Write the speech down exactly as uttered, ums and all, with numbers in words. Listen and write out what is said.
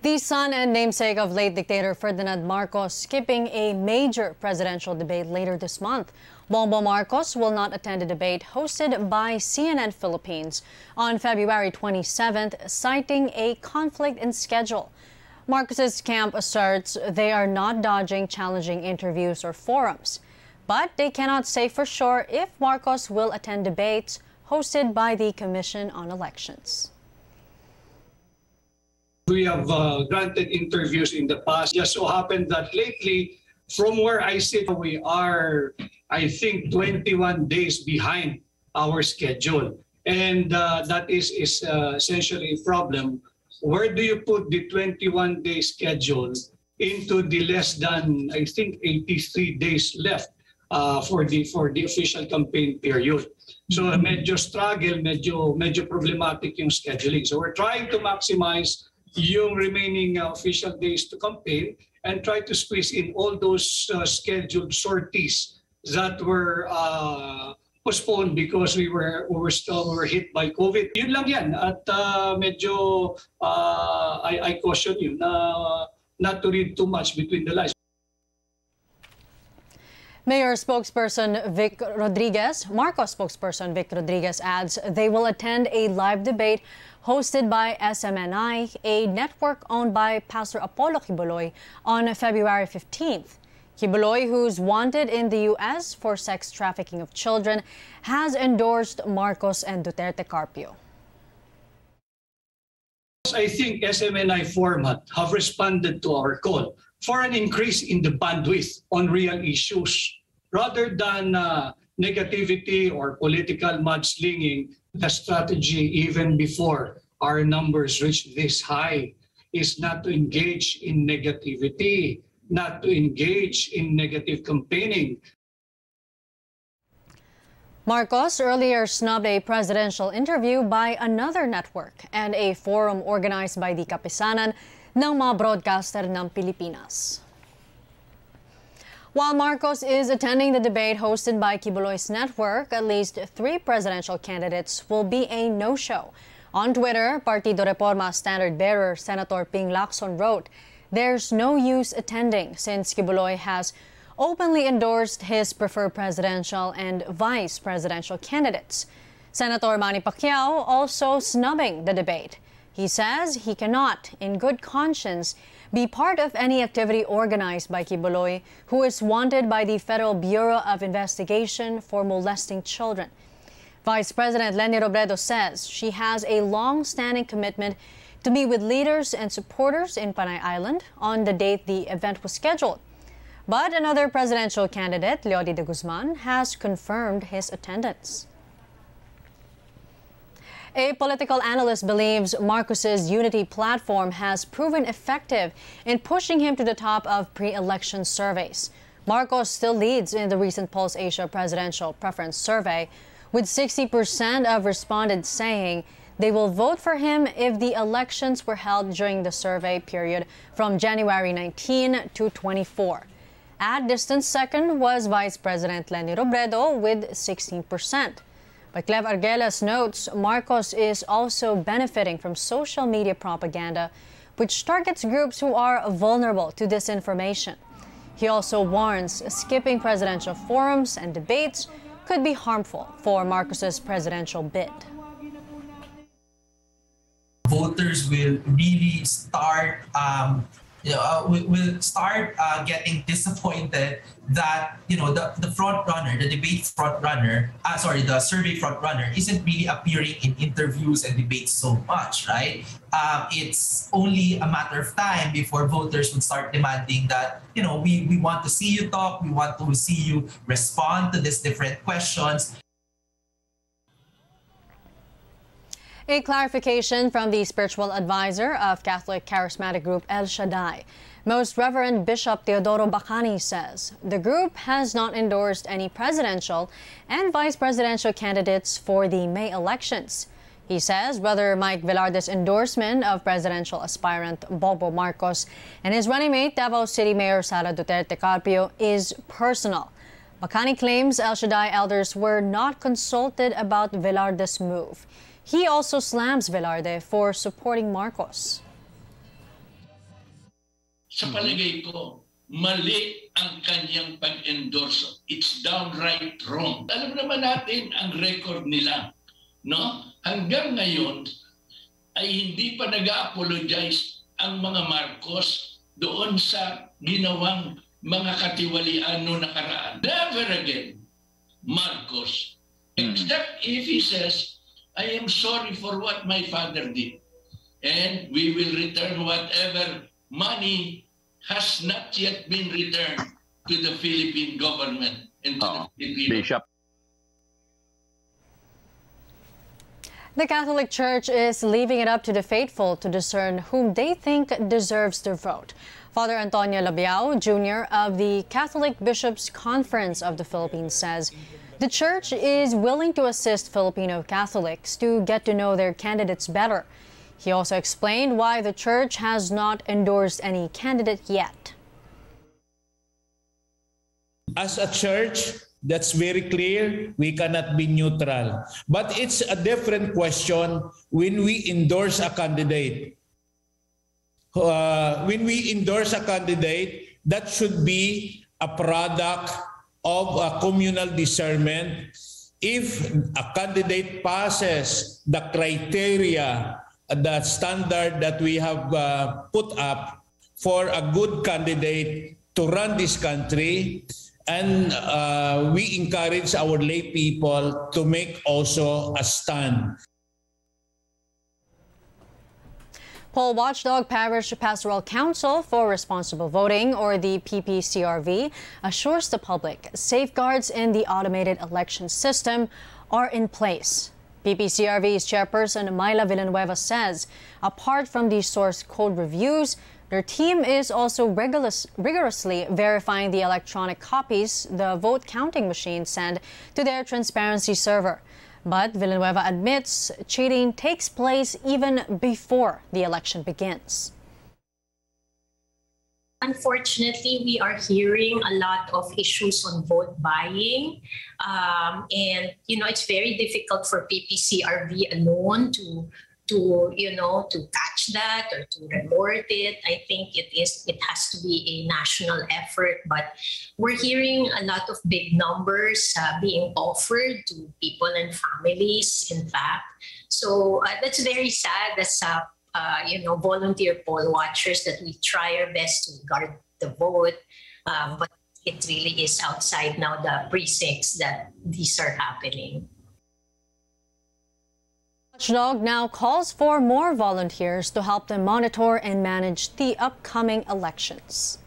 The son and namesake of late dictator Ferdinand Marcos skipping a major presidential debate later this month. Bongbong Marcos will not attend a debate hosted by C N N Philippines on February twenty-seventh, citing a conflict in schedule. Marcos's camp asserts they are not dodging challenging interviews or forums, but they cannot say for sure if Marcos will attend debates hosted by the Commission on Elections. We have uh, granted interviews in the past. Just so happened that lately, from where I sit, we are, I think, twenty-one days behind our schedule. And uh, that is, is uh, essentially a problem. Where do you put the twenty-one day schedule into the less than, I think, eighty-three days left uh, for the for the official campaign period? So uh, medyo struggle, medyo, medyo problematic yung scheduling. So we're trying to maximize yung remaining uh, official days to campaign and try to squeeze in all those uh, scheduled sorties that were uh, postponed because we were we were still we were hit by COVID. Yun lang yan at uh, medyo uh, I, I caution you na not to read too much between the lines. Mayor spokesperson Vic Rodriguez, Marcos spokesperson Vic Rodriguez adds they will attend a live debate hosted by S M N I, a network owned by Pastor Apollo Quiboloy, on February fifteenth. Quiboloy, who's wanted in the U S for sex trafficking of children, has endorsed Marcos and Duterte Carpio. I think S M N I format have responded to our call for an increase in the bandwidth on real issues rather than uh, negativity or political mudslinging. The strategy, even before our numbers reach this high, is not to engage in negativity, not to engage in negative campaigning. Marcos earlier snubbed a presidential interview by another network and a forum organized by the Kapisanan ng mga broadcaster ng Pilipinas. While Marcos is attending the debate hosted by Quiboloy's network, at least three presidential candidates will be a no-show. On Twitter, Partido Reforma standard-bearer Senator Ping Lacson wrote, "There's no use attending since Quiboloy has openly endorsed his preferred presidential and vice presidential candidates." Senator Manny Pacquiao also snubbing the debate. He says he cannot, in good conscience, be part of any activity organized by Quiboloy, who is wanted by the Federal Bureau of Investigation for molesting children. Vice President Leni Robredo says she has a long-standing commitment to meet with leaders and supporters in Panay Island on the date the event was scheduled. But another presidential candidate, Leody de Guzman, has confirmed his attendance. A political analyst believes Marcos's unity platform has proven effective in pushing him to the top of pre-election surveys. Marcos still leads in the recent Pulse Asia presidential preference survey, with sixty percent of respondents saying they will vote for him if the elections were held during the survey period from January nineteenth to twenty-fourth. At distant second was Vice President Leni Robredo with sixteen percent. But Clev Arguelles notes Marcos is also benefiting from social media propaganda, which targets groups who are vulnerable to disinformation. He also warns skipping presidential forums and debates could be harmful for Marcos's presidential bid. Voters will really start um, you know, uh, will, will start uh, getting disappointed that, you know, the, the front runner, the debate front runner, uh, sorry, the survey front runner isn't really appearing in interviews and debates so much, right? Um, it's only a matter of time before voters would start demanding that, you know, we, we want to see you talk, we want to see you respond to these different questions. A clarification from the spiritual advisor of Catholic charismatic group El Shaddai. Most Reverend Bishop Teodoro Bacani says the group has not endorsed any presidential and vice presidential candidates for the May elections. He says Brother Mike Velarde's endorsement of presidential aspirant Bongbong Marcos and his running mate Davao City Mayor Sara Duterte Carpio is personal. Bacani claims El Shaddai elders were not consulted about Velarde's move. He also slams Velarde for supporting Marcos. sa palagay ko, mali ang kanyang pag-endorse. It's downright wrong. Alam naman natin ang record nila. No? Hanggang ngayon, ay hindi pa nag-apologize ang mga Marcos doon sa ginawang mga katiwalian noong nakaraan. Never again, Marcos. Except if he says, I am sorry for what my father did. And we will return whatever money has not yet been returned to the Philippine government and to oh, the Filipino. Bishop. The Catholic Church is leaving it up to the faithful to discern whom they think deserves their vote. Father Antonio Labiao, Junior of the Catholic Bishops' Conference of the Philippines says the Church is willing to assist Filipino Catholics to get to know their candidates better. He also explained why the Church has not endorsed any candidate yet. As a church, that's very clear, we cannot be neutral. But it's a different question when we endorse a candidate. Uh, when we endorse a candidate, that should be a product of a communal discernment. If a candidate passes the criteria, the standard that we have uh, put up for a good candidate to run this country, and uh, we encourage our lay people to make also a stand. Poll Watchdog Parish Pastoral Council for Responsible Voting, or the P P C R V, assures the public safeguards in the automated election system are in place. P P C R V's chairperson Myla Villanueva says, apart from the source code reviews, their team is also rigorous, rigorously verifying the electronic copies the vote counting machines send to their transparency server. But Villanueva admits cheating takes place even before the election begins. Unfortunately, we are hearing a lot of issues on vote buying. Um, and, you know, it's very difficult for P P C R V alone to, to, you know, to catch that or to report it. I think it is, it has to be a national effort, but we're hearing a lot of big numbers uh, being offered to people and families, in fact. So uh, that's very sad as a Uh, you know, volunteer poll watchers, that we try our best to guard the vote, um, but it really is outside now the precincts that these are happening. Watchdog now calls for more volunteers to help them monitor and manage the upcoming elections.